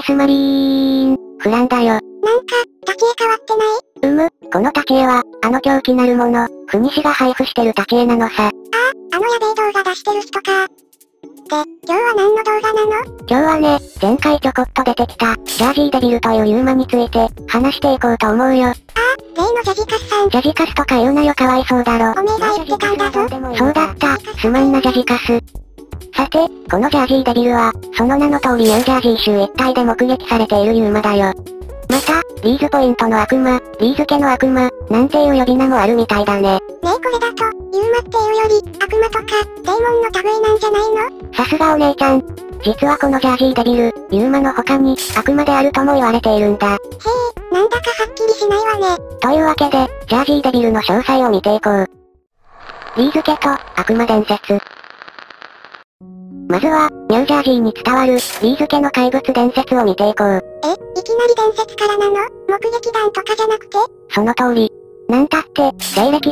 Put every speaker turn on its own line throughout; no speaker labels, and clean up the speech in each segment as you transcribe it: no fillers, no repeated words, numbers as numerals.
スマリーン、フランだよ。
なんか、立ち絵変わってない？
この立ち絵は、あの狂気なるもの、フニシが配布してる立ち絵なのさ。
あのやべえ動画出してる人か。で、今日は何の動画なの？
今日はね、前回ちょこっと出てきた、ジャージーデビルというユーマについて、話していこうと思うよ。
例のジャジカスさん。
ジャジカスとか言うなよ、かわいそうだろ。
おめえが言ってたんだぞ。
そうだった、すまんなジャジカス。さて、このジャージーデビルは、その名の通りニュージャージー州一帯で目撃されているユーマだよ。また、リーズポイントの悪魔、リーズ家の悪魔、なんていう呼び名もあるみたいだね。
ねえこれだと、ユーマっていうより、悪魔とか、デーモンの類なんじゃないの？
さすがお姉ちゃん。実はこのジャージーデビル、ユーマの他に、悪魔であるとも言われているんだ。
へえ、なんだかはっきりしないわね。
というわけで、ジャージーデビルの詳細を見ていこう。リーズ家と、悪魔伝説。まずは、ニュージャージーに伝わる、リーズ家の怪物伝説を見ていこう。
いきなり伝説からなの？目撃談とかじゃなくて？
その通り。なんたって、西暦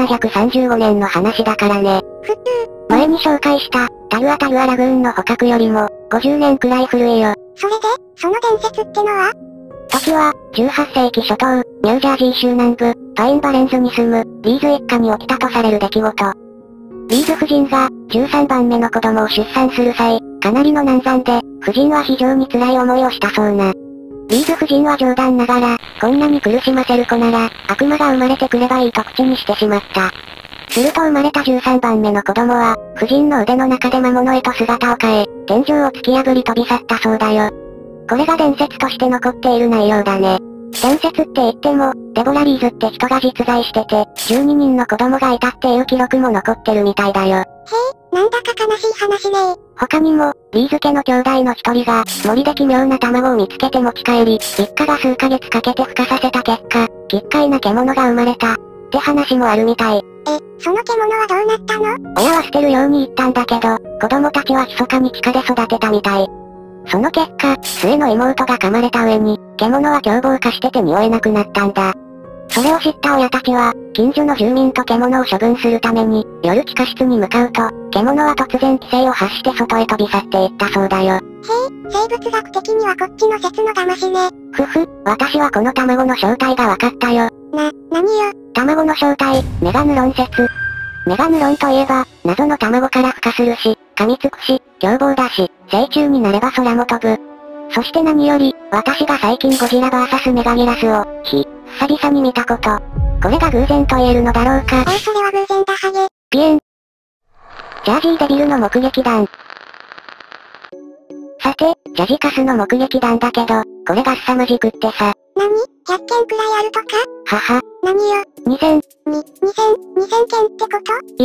1735年の話だからね。前に紹介した、タグアタグアラグーンの捕獲よりも、50年くらい古いよ。
それで、その伝説ってのは？
時は、18世紀初頭、ニュージャージー州南部、パインバレンズに住む、リーズ一家に起きたとされる出来事。リーズ夫人が、13番目の子供を出産する際、かなりの難産で、夫人は非常に辛い思いをしたそうな。リーズ夫人は冗談ながら、こんなに苦しませる子なら、悪魔が生まれてくればいいと口にしてしまった。すると生まれた13番目の子供は、夫人の腕の中で魔物へと姿を変え、天井を突き破り飛び去ったそうだよ。これが伝説として残っている内容だね。伝説って言っても、デボラ・リーズって人が実在してて、12人の子供がいたっていう記録も残ってるみたいだよ。
なんだか悲しい話ね。
他にも、リーズ家の兄弟の一人が、森で奇妙な卵を見つけて持ち帰り、一家が数ヶ月かけて孵化させた結果、奇怪な獣が生まれた、って話もあるみたい。
その獣はどうなったの？
親は捨てるように言ったんだけど、子供たちは密かに地下で育てたみたい。その結果、末の妹が噛まれた上に、獣は凶暴化してて匂えなくなったんだ。それを知った親たちは、近所の住民と獣を処分するために、夜地下室に向かうと、獣は突然規制を発して外へ飛び去っていったそうだよ。
生物学的にはこっちの説の騙しね。
私はこの卵の正体が分かったよ。
何よ？
卵の正体、メガヌロン説。メガヌロンといえば、謎の卵から孵化するし、噛みつくし、凶暴だし、成虫になれば空も飛ぶ。そして何より、私が最近ゴジラ VS メガギラスを、久々に見たこと。これが偶然と言えるのだろうか。
それは偶然だハゲ。
ピエン。ジャージーデビルの目撃談。さて、ジャジカスの目撃談だけど、これが凄まじくってさ。
何？ 100 件くらいあるとか？何よ
？2000件
ってこと？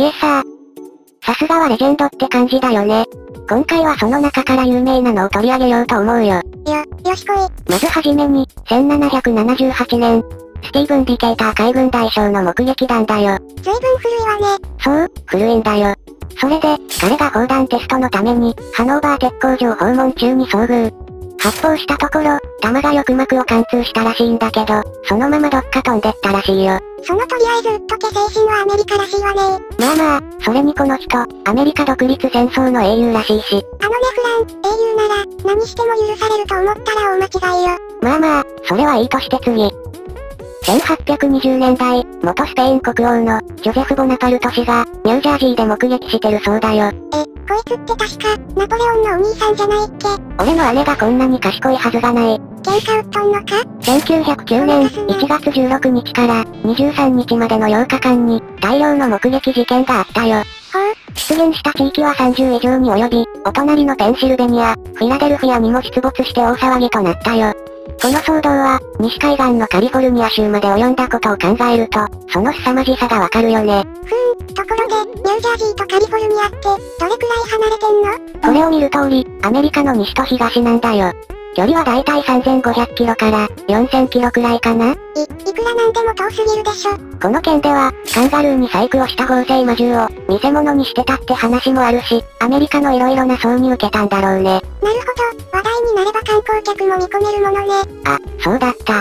いえさ。さすがはレジェンドって感じだよね。今回はその中から有名なのを取り上げようと思うよ。
よしこい。
まずはじめに、1778年、スティーブン・ディケーター海軍大将の目撃談だよ。
随分古いわね。
そう、古いんだよ。それで、彼が砲弾テストのために、ハノーバー鉄工場訪問中に遭遇。発砲したところ、弾が翼膜を貫通したらしいんだけど、そのままどっか飛んでったらしいよ。
そのとりあえずウッド家精神はアメリカらしいわね。
まあ、それにこの人、アメリカ独立戦争の英雄らしいし。
フラン、英雄なら、何しても許されると思ったら大間違いよ。
まあ、それはいいとして次。1820年代、元スペイン国王の、ジョゼフ・ボナパルト氏が、ニュージャージーで目撃してるそうだよ。
こいつって確か、ナポレオンのお兄さんじゃないっけ？
俺の姉がこんなに賢いはずがない。
喧嘩売っとんのか？
1909年1月16日から23日までの8日間に大量の目撃事件があったよ。出現した地域は30以上に及び、お隣のペンシルベニア、フィラデルフィアにも出没して大騒ぎとなったよ。この騒動は、西海岸のカリフォルニア州まで及んだことを考えると、その凄まじさがわかるよね。
ところで、ニュージャージーとカリフォルニアって、どれくらい離れてんの？
これを見る通り、アメリカの西と東なんだよ。距離はだいたい3500キロから4000キロくらいかな。
いくらなんでも遠すぎるでしょ。
この件では、カンガルーに細工をした合成魔獣を見せ物にしてたって話もあるし、アメリカの色々な層に受けたんだろうね。
なるほど、話題になれば観光客も見込めるものね。
そうだった。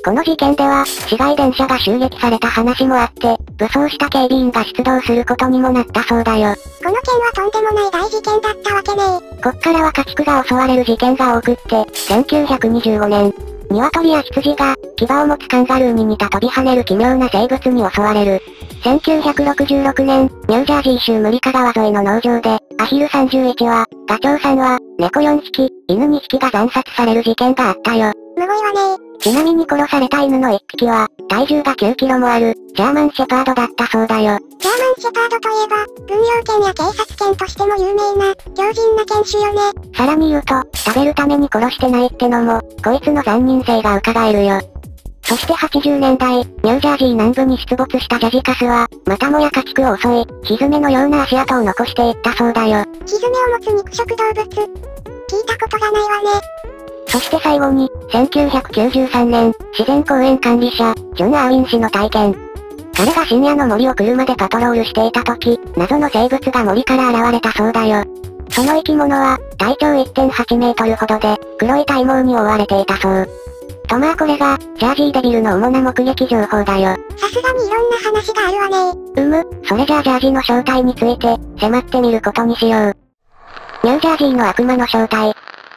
この事件では、市街電車が襲撃された話もあって、武装した警備員が出動することにもなったそうだよ。
この件はとんでもない大事件だったわけね。
こっからは家畜が襲われる事件が多くって、1925年、鶏や羊が、牙を持つカンガルーに似た飛び跳ねる奇妙な生物に襲われる。1966年、ニュージャージー州ムリカ川沿いの農場で、アヒル31羽、ガチョウ3羽、猫4匹、犬2匹が惨殺される事件があったよ。
むごいわね。
ちなみに殺された犬の1匹は、体重が9キロもある、ジャーマンシェパードだったそうだよ。
ジャーマンシェパードといえば、軍用犬や警察犬としても有名な、強靭な犬種よね。
さらに言うと、食べるために殺してないってのも、こいつの残忍性が伺えるよ。そして80年代、ニュージャージー南部に出没したジャジカスは、またもや家畜を襲い、ヒズメのような足跡を残していったそうだよ。
ヒズメを持つ肉食動物。聞いたことがないわね。
そして最後に、1993年、自然公園管理者、ジョン・アーウィン氏の体験。彼が深夜の森を車でパトロールしていた時、謎の生物が森から現れたそうだよ。その生き物は、体長 1.8 メートルほどで、黒い体毛に覆われていたそう。とまあこれが、ジャージーデビルの主な目撃情報だよ。
さすがにいろんな話があるわね。
それじゃあジャージの正体について、迫ってみることにしよう。ニュージャージーの悪魔の正体。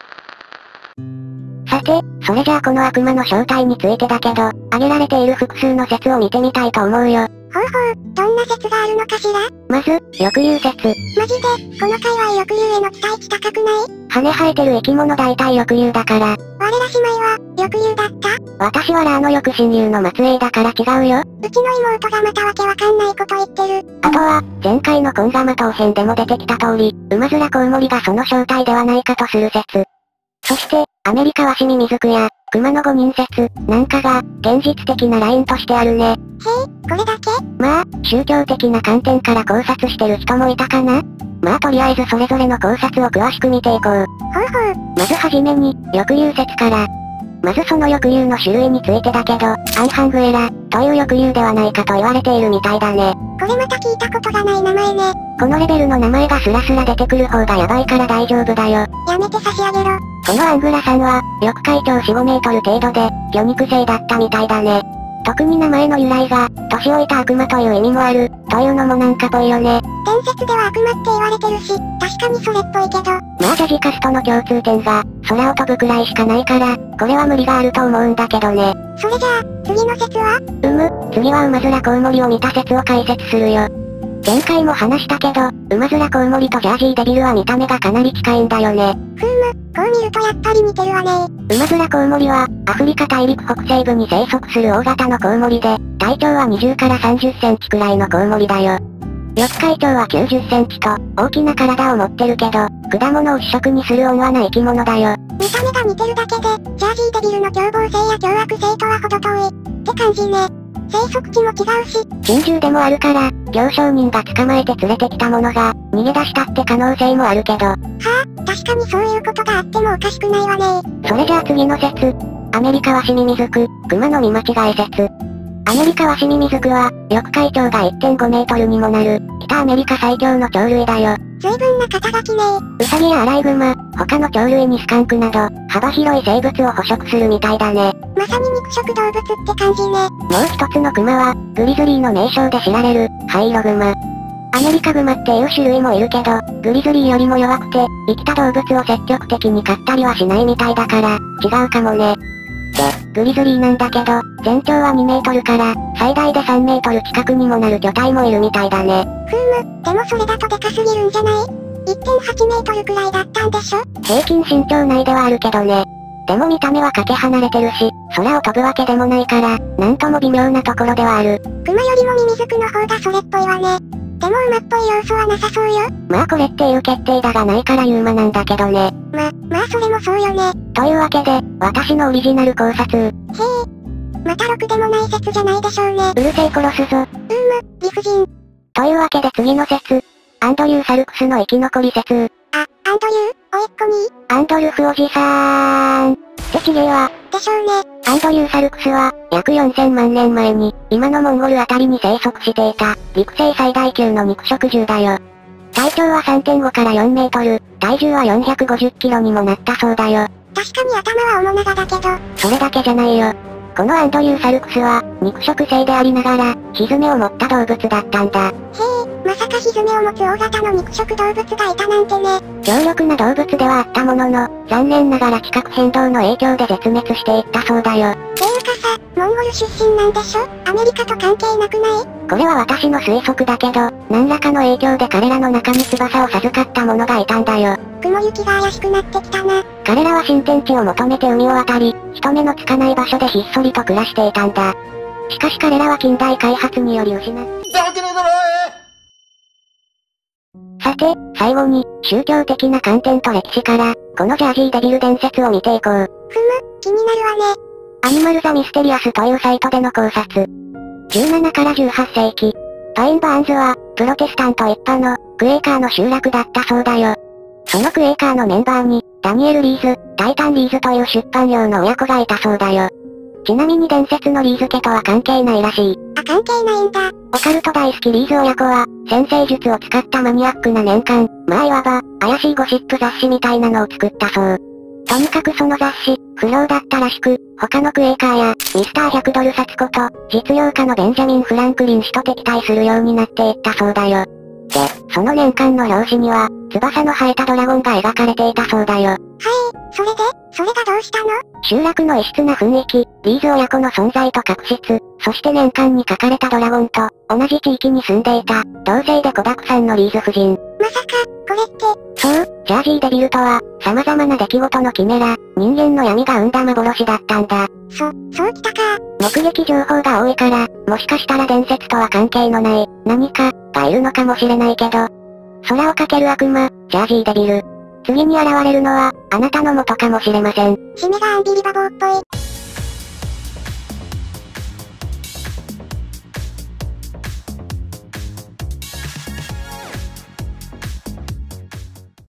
さて、それじゃあこの悪魔の正体についてだけど、挙げられている複数の説を見てみたいと思うよ。
ほうほう、どんな説があるのかしら？
まず、翼竜説。
マジで、この界隈翼竜への期待値高くない？
羽生えてる生き物大体翼竜だから。
我ら姉妹は、翼竜だった？
私はラーのよく親友の末裔だから違うよ。
うちの妹がまたわけわかんないこと言ってる。
あとは、前回のコンガマ島編でも出てきた通り、ウマヅラコウモリがその正体ではないかとする説。そして、アメリカワシミミズクや、熊の5人説、なんかが、現実的なラインとしてあるね。
へえ、これだけ？
まあ、宗教的な観点から考察してる人もいたかな？まあとりあえずそれぞれの考察を詳しく見ていこう。
ほうほう。
まずはじめに、翼竜説から。まずその翼竜の種類についてだけど、アンハングエラ、という翼竜ではないかと言われているみたいだね。
これまた聞いたことがない名前ね。
このレベルの名前がスラスラ出てくる方がヤバいから大丈夫だよ。
やめて差し上げろ。
このアングラさんは、翼体長 4-5 メートル程度で、魚肉性だったみたいだね。特に名前の由来が、年老いた悪魔という意味もある、というのもなんかぽいよね。
伝説では悪魔って言われてるし、確かにそれっぽいけど。
まあジャジカスとの共通点が、空を飛ぶくらいしかないから、これは無理があると思うんだけどね。
それじゃあ、次の説は？
次はウマヅラコウモリを見た説を解説するよ。前回も話したけど、ウマヅラコウモリとジャージーデビルは見た目がかなり近いんだよね。
こう見るとやっぱり似てるわね。
ウマヅラコウモリは、アフリカ大陸北西部に生息する大型のコウモリで、体長は20から30センチくらいのコウモリだよ。翼体長は90センチと、大きな体を持ってるけど、果物を主食にする温和な生き物だよ。
見た目が似てるだけで、ジャージーデビルの凶暴性や凶悪性とは程遠い。って感じね。生息地も違うし。
珍獣でもあるから、行商人が捕まえて連れてきたものが、逃げ出したって可能性もあるけど。
はあ、確かにそういうことがあってもおかしくないわね。
それじゃあ次の説。アメリカワシミミズク、熊の見間違い説。アメリカワシミミズクは、翼体長が 1.5 メートルにもなる、北アメリカ最強の鳥類だよ。
随分な肩書きね。
ウサギやアライグマ、他の鳥類にスカンクなど、幅広い生物を捕食するみたいだね。
まさに肉食動物って感じね。
もう一つのクマは、グリズリーの名称で知られる、ハイイログマ。アメリカグマっていう種類もいるけど、グリズリーよりも弱くて、生きた動物を積極的に飼ったりはしないみたいだから、違うかもね。で、グリズリーなんだけど、全長は2メートルから、最大で3メートル近くにもなる巨体もいるみたいだね。
でもそれだとでかすぎるんじゃない？ 1.8 メートルくらいだったんでしょ？
平均身長内ではあるけどね。でも見た目はかけ離れてるし、空を飛ぶわけでもないから、なんとも微妙なところではある。
クマよりもミミズクの方がそれっぽいわね。でも馬っぽい要素はなさそうよ。
まあこれっていう決定打がないからユーマなんだけどね。
まあそれもそうよね。
というわけで、私のオリジナル考察。
へえ。またろくでもない説じゃないでしょうね。
うるせえ殺すぞ。
理不尽。
というわけで次の説。アンドリュー・サルクスの生き残り説。
アンドリュー、おいっ子に
アンドルフおじさーん。ってちげえわ。
でしょうね。
アンドリュー・サルクスは、約4000万年前に、今のモンゴルあたりに生息していた、陸生最大級の肉食獣だよ。体長は 3.5 から4メートル、体重は450キロにもなったそうだよ。
確かに頭は面長だけど、
それだけじゃないよ。 このアンドリュー・サルクスは、肉食性でありながら、ひづめを持った動物だったんだ。
へえ、まさかひづめを持つ大型の肉食動物がいたなんてね。
強力な動物ではあったものの、残念ながら地殻変動の影響で絶滅していったそうだよ。
ていうかさ、モンゴル出身なんでしょ？アメリカと関係なくない？
これは私の推測だけど、何らかの影響で彼らの中に翼を授かった者がいたんだよ。
雲行きが怪しくなってきたな。
彼らは新天地を求めて海を渡り、人目のつかない場所でひっそりと暮らしていたんだ。しかし彼らは近代開発により失った。さて、最後に、宗教的な観点と歴史から、このジャージーデビル伝説を見ていこう。
気になるわね。
アニマル・ザ・ミステリアスというサイトでの考察。17から18世紀。パインバーンズは、プロテスタント一派の、クエーカーの集落だったそうだよ。そのクエーカーのメンバーに、ダニエル・リーズ、タイタン・リーズという出版業の親子がいたそうだよ。ちなみに伝説のリーズ家とは関係ないらしい。
関係ないんだ。
オカルト大好きリーズ親子は、占星術を使ったマニアックな年間、まあいわば、怪しいゴシップ雑誌みたいなのを作ったそう。とにかくその雑誌、不良だったらしく、他のクエーカーや、ミスター100ドル札こと、実業家のベンジャミン・フランクリン氏と敵対するようになっていったそうだよ。で、その年間の表紙には、翼の生えたドラゴンが描かれていたそうだよ。
それがどうしたの？
集落の異質な雰囲気、リーズ親子の存在と確執、そして年間に描かれたドラゴンと、同じ地域に住んでいた、同性で子沢山のリーズ夫人。
まさか、これって。
そう、ジャージーデビルとは、様々な出来事のキメラ、人間の闇が生んだ幻だったんだ。
そうきたか。
目撃情報が多いから、もしかしたら伝説とは関係のない、何か、がいるのかもしれないけど。空をかける悪魔、ジャージーデビル。次に現れるのは、あなたの元かもしれません。
締めがアンビリバボーっぽい。